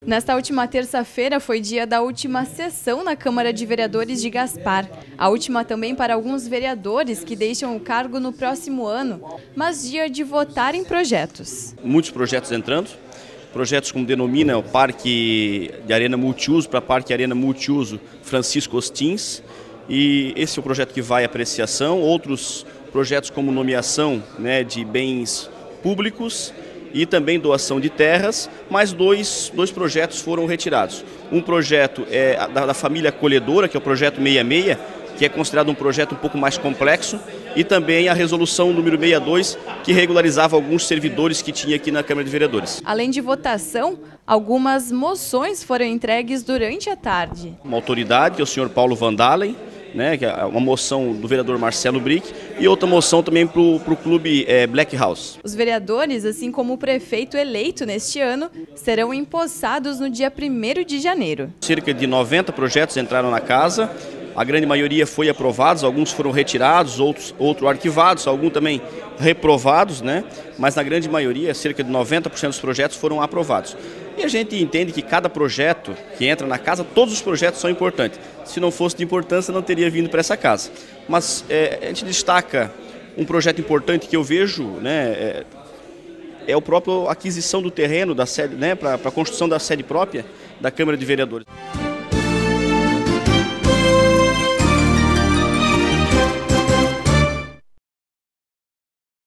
Nesta última terça-feira foi dia da última sessão na Câmara de Vereadores de Gaspar. A última também para alguns vereadores que deixam o cargo no próximo ano, mas dia de votar em projetos. Muitos projetos entrando, projetos como denomina o Parque de Arena Multiuso para Parque Arena Multiuso Francisco Ostins. E esse é o projeto que vai à apreciação. Outros projetos como nomeação, de bens públicos e também doação de terras, mas dois projetos foram retirados. Um projeto é da família acolhedora, que é o projeto 66, que é considerado um projeto um pouco mais complexo, e também a resolução número 62, que regularizava alguns servidores que tinha aqui na Câmara de Vereadores. Além de votação, algumas moções foram entregues durante a tarde. Uma autoridade, que é o senhor Paulo Vandalen, que é uma moção do vereador Marcelo Brick, e outra moção também para o clube Black House. Os vereadores, assim como o prefeito eleito neste ano, serão empossados no dia 1º de janeiro. Cerca de 90 projetos entraram na casa, a grande maioria foi aprovados, alguns foram retirados, outros arquivados, alguns também reprovados, mas na grande maioria, cerca de 90% dos projetos foram aprovados. E a gente entende que cada projeto que entra na casa, todos os projetos são importantes. Se não fosse de importância, não teria vindo para essa casa. Mas a gente destaca um projeto importante que eu vejo, é a própria aquisição do terreno da sede, para a construção da sede própria da Câmara de Vereadores.